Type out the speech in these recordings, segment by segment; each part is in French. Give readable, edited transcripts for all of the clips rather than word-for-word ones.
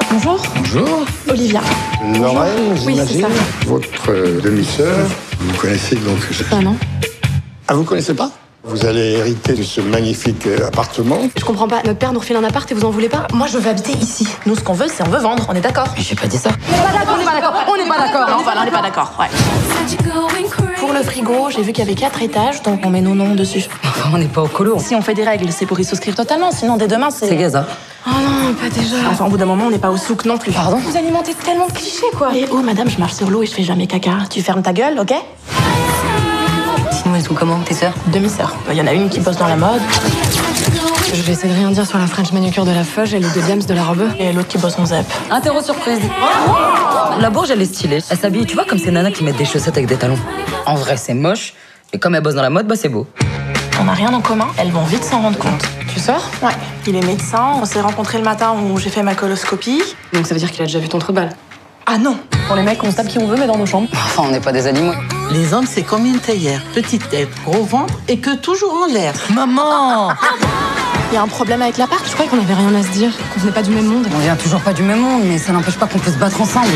Bonjour. Bonjour. Olivia. Lorraine, Oui, j'imagine. c'est ça. Votre demi-sœur. Vous connaissez donc... Ah non. Ah, vous connaissez pas? Vous allez hériter de ce magnifique appartement. Je comprends pas. Notre père nous refile un appart et vous en voulez pas? Moi, je veux habiter ici. Nous, ce qu'on veut, c'est on veut vendre. On est d'accord? Mais j'ai pas dit ça. On n'est pas d'accord. On n'est pas d'accord. Non, voilà, on n'est pas d'accord. Ouais. Pour le frigo, j'ai vu qu'il y avait 4 étages, donc on met nos noms dessus. Enfin, on n'est pas au colo. Si on fait des règles, c'est pour y souscrire totalement. Sinon, dès demain, c'est... C'est Gaza. Oh non, pas déjà. Enfin, au bout d'un moment, on n'est pas au souk non plus. Pardon? Vous alimentez tellement de clichés, quoi. Et oh, madame, je marche sur l'eau et je fais jamais caca. Tu fermes ta gueule, ok? Sinon, elles sont comment, tes sœurs? Demi-sœur. Il y en a une qui bosse dans la mode, Je vais essayer de rien dire sur la French manucure de la feuge et le deuxième de la robe. et l'autre qui bosse en ZEP. Interro surprise. La bourge, elle est stylée. Elle s'habille, tu vois, comme ces nanas qui mettent des chaussettes avec des talons. En vrai, c'est moche. Mais comme elle bosse dans la mode, bah c'est beau. On n'a rien en commun, elles vont vite s'en rendre compte. Tu sors? Ouais, il est médecin, on s'est rencontrés le matin où j'ai fait ma coloscopie. Donc ça veut dire qu'il a déjà vu ton trou de balle. Ah non, Pour les mecs, on se tape qui on veut, mais dans nos chambres. Enfin, on n'est pas des animaux. Les hommes, c'est comme une théière. Petite tête, gros ventre et que toujours en l'air. Maman! Il y a un problème avec l'appart? Je croyais qu'on avait rien à se dire, qu'on venait pas du même monde. On vient toujours pas du même monde, mais ça n'empêche pas qu'on peut se battre ensemble.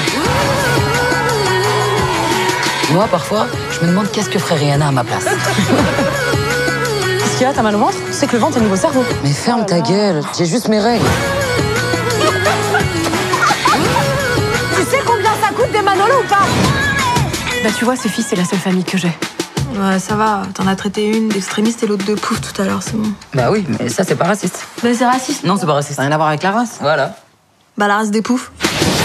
Moi, parfois, je me demande qu'est-ce que ferait Rihanna à ma place. Qu'est-ce qu'il y a? T'as mal au ventre? C'est que le ventre est niveau cerveau. Mais ferme ta gueule, j'ai juste mes règles. Tu sais combien ça coûte des Manolo ou pas? Bah tu vois, ces filles, c'est la seule famille que j'ai. Ouais, ça va, t'en as traité une d'extrémiste et l'autre de pouf tout à l'heure, c'est bon. Bah oui, mais ça, c'est pas raciste. Bah c'est raciste. Non, c'est pas raciste. Ça n'a rien à voir avec la race. Voilà. Bah la race des poufs.